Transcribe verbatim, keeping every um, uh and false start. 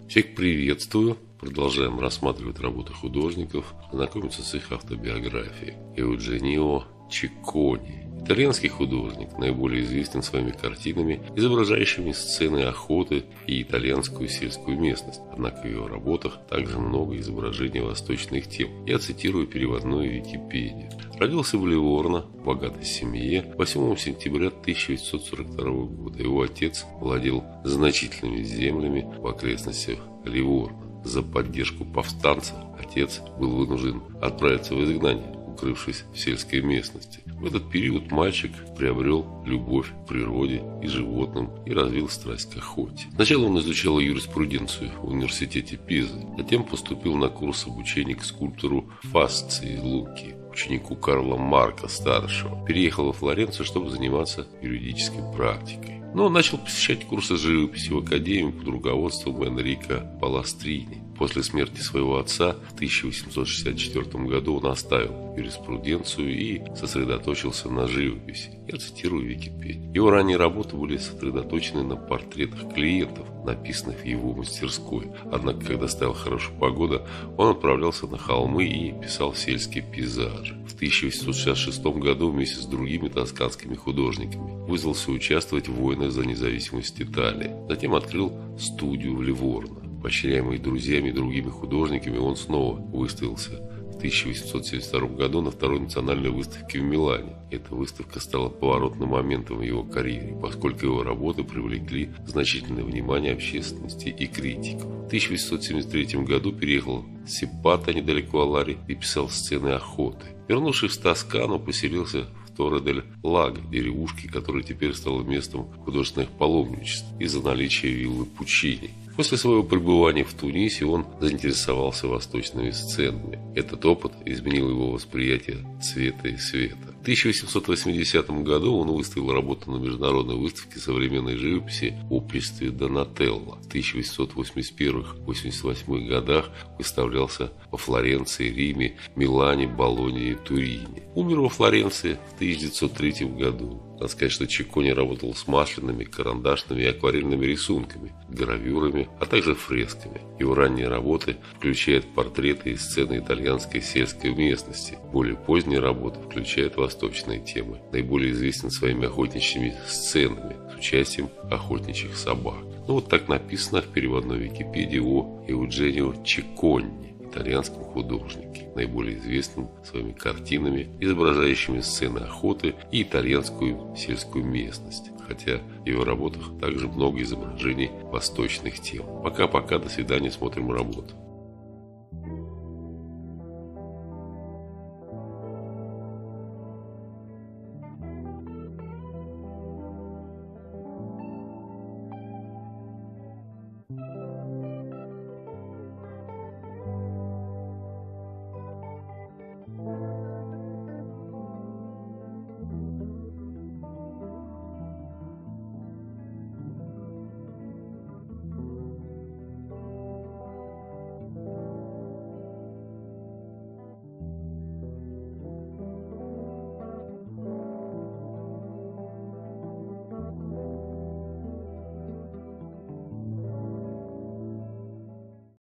Всех приветствую. Продолжаем рассматривать работы художников, знакомиться с их автобиографией. Eugenio Ciccone. Итальянский художник, наиболее известен своими картинами, изображающими сцены охоты и итальянскую сельскую местность. Однако в его работах также много изображений восточных тем. Я цитирую переводную Википедию. Родился в Ливорно, в богатой семье, восьмого сентября тысяча девятьсот сорок второго года. Его отец владел значительными землями в окрестностях Ливорно. За поддержку повстанцев отец был вынужден отправиться в изгнание, укрывшись в сельской местности. В этот период мальчик приобрел любовь к природе и животным и развил страсть к охоте. Сначала он изучал юриспруденцию в университете Пизы, затем поступил на курс обучения к скульптору Фасци из Луки, ученику Карла Марка старшего. Переехал во Флоренцию, чтобы заниматься юридической практикой. Но он начал посещать курсы живописи в академии под руководством Энрико Паластрини. После смерти своего отца в тысяча восемьсот шестьдесят четвёртом году он оставил юриспруденцию и сосредоточился на живописи. Я цитирую Википедию. Его ранние работы были сосредоточены на портретах клиентов, написанных в его мастерской. Однако, когда стала хорошая погода, он отправлялся на холмы и писал сельские пейзажи. В тысяча восемьсот шестьдесят шестом году вместе с другими тосканскими художниками вызвался участвовать в войнах за независимость Италии. Затем открыл студию в Ливорно. Поощряемый друзьями и другими художниками, он снова выставился в тысяча восемьсот семьдесят втором году на второй национальной выставке в Милане. Эта выставка стала поворотным моментом в его карьере, поскольку его работы привлекли значительное внимание общественности и критиков. В тысяча восемьсот семьдесят третьем году переехал в Сипато, недалеко Алари, и писал сцены охоты. Вернувшись в Тоскану, поселился в Торре-дель-Лаго, деревушке, которая теперь стала местом художественных паломничеств из-за наличия виллы Пучини. После своего пребывания в Тунисе он заинтересовался восточными сценами. Этот опыт изменил его восприятие цвета и света. В тысяча восемьсот восьмидесятом году он выставил работу на международной выставке современной живописи в обществе Донателло. В тысяча восемьсот восемьдесят первом — восемьдесят восьмом годах выставлялся во Флоренции, Риме, Милане, Болонье и Турине. Умер во Флоренции в тысяча девятьсот третьем году. Надо сказать, что Чикконе работал с масляными, карандашными и акварельными рисунками, гравюрами, а также фресками. Его ранние работы включают портреты и сцены итальянской сельской местности. Более поздние работы включают восточные темы. Наиболее известен своими охотничьими сценами с участием охотничьих собак. Ну вот так написано в переводной Википедии о Eugenio Ciccone, итальянском художнике, наиболее известным своими картинами, изображающими сцены охоты и итальянскую сельскую местность. Хотя в его работах также много изображений восточных тем. Пока-пока, до свидания, смотрим работу.